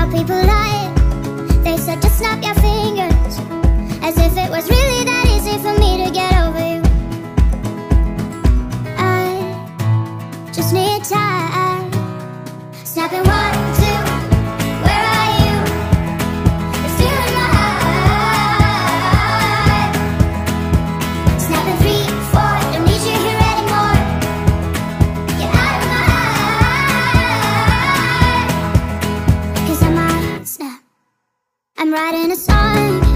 people lie. They said just snap your fingers, as if it was really that easy for me to get over you. I just need time. Snapping 1, 2, where are you? It's still in my heart. Snapping 3, 4, don't need you here anymore. Get out of my heart. 'Cause I might snap. I'm writing a song